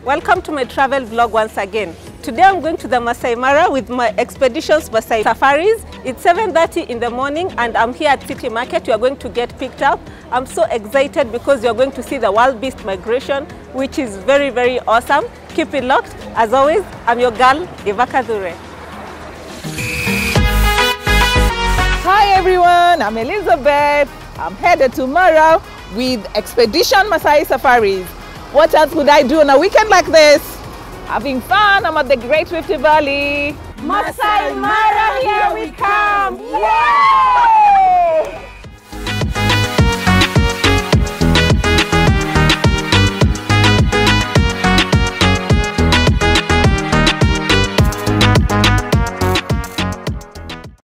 Welcome to my travel vlog once again. Today I'm going to the Masai Mara with my Expeditions Masai Safaris. It's 7:30 in the morning and I'm here at City Market. You are going to get picked up. I'm so excited because you're going to see the wild beast migration, which is very, very awesome. Keep it locked. As always, I'm your girl, Eva Kadure. Hi everyone, I'm Elizabeth. I'm headed to Mara with Expedition Masai Safaris. What else would I do on a weekend like this? Having fun. I'm at the Great Rift Valley. Masai Mara, here we come! Yay!